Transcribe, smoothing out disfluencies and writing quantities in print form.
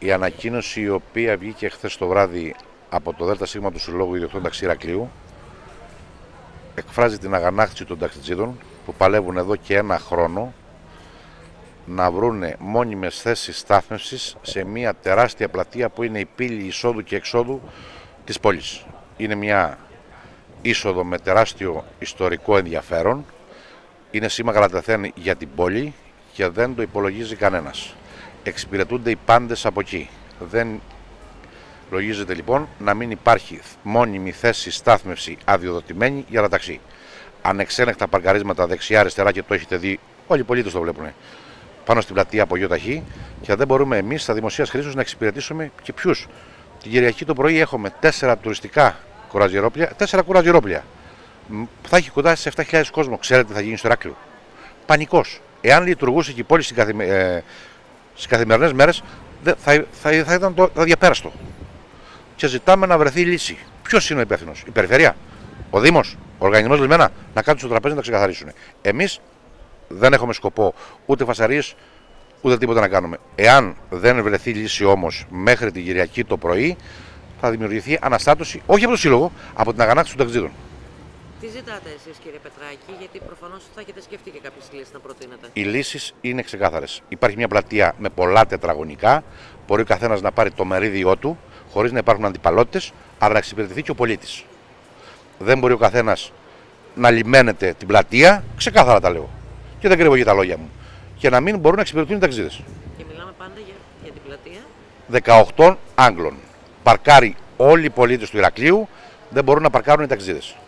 Η ανακοίνωση η οποία βγήκε χθες το βράδυ από το ΔΣ του Συλλόγου Ιδιοκτών Ταξί Ηρακλείου εκφράζει την αγανάκτηση των ταξιτζίδων που παλεύουν εδώ και ένα χρόνο να βρουν μόνιμες θέσεις στάθμευσης σε μια τεράστια πλατεία που είναι η πύλη εισόδου και εξόδου της πόλης. Είναι μια είσοδο με τεράστιο ιστορικό ενδιαφέρον, είναι σήμα Γαλαταθέν για την πόλη και δεν το υπολογίζει κανένας. Εξυπηρετούνται οι πάντες από εκεί. Δεν λογίζεται λοιπόν να μην υπάρχει μόνιμη θέση στάθμευση αδειοδοτημένη για τα ταξί. Ανεξέλεγκτα παρκαρίσματα δεξιά-αριστερά, και το έχετε δει, όλοι οι πολίτες το βλέπουν, πάνω στην πλατεία από ΙΟΤΑΧΗ, και δεν μπορούμε εμείς στα δημοσίας χρήσεως να εξυπηρετήσουμε και ποιους. Την Κυριακή το πρωί έχουμε 4 τουριστικά κουραζιερόπλια, 4 κουραζιερόπλια. Θα έχει κοντά σε 7.000 κόσμο. Ξέρετε τι θα γίνει στο Ηράκλειο? Πανικός. Εάν λειτουργούσε και η πόλη στις καθημερινές μέρες, θα ήταν το αδιαπέραστο. Και ζητάμε να βρεθεί λύση. Ποιος είναι ο υπεύθυνος? Η Περιφέρεια? Ο Δήμος? Ο Οργανισμός Λιμένα? Να κάτσουν στο τραπέζι να τα ξεκαθαρίσουν. Εμείς δεν έχουμε σκοπό ούτε φασαρίες ούτε τίποτα να κάνουμε. Εάν δεν βρεθεί λύση όμως μέχρι την Κυριακή το πρωί, θα δημιουργηθεί αναστάτωση, όχι από το Σύλλογο, από την αγανάκτηση των ταξιτζίδων. Τι ζητάτε εσείς, κύριε Πετράκη, γιατί προφανώς θα έχετε σκεφτεί και κάποιες λύσεις να προτείνετε? Οι λύσεις είναι ξεκάθαρες. Υπάρχει μια πλατεία με πολλά τετραγωνικά, μπορεί ο καθένας να πάρει το μερίδιό του, χωρίς να υπάρχουν αντιπαλότητες, αλλά να εξυπηρετηθεί και ο πολίτης. Δεν μπορεί ο καθένας να λιμένεται την πλατεία, ξεκάθαρα τα λέω. Και δεν κρύβω για τα λόγια μου. Και να μην μπορούν να εξυπηρετούν οι ταξίδες. Και μιλάμε πάντα για την πλατεία 18 Άγγλων. Παρκάρει όλοι οι πολίτες του Ηρακλείου, δεν μπορούν να παρκάρουν οι ταξίδες.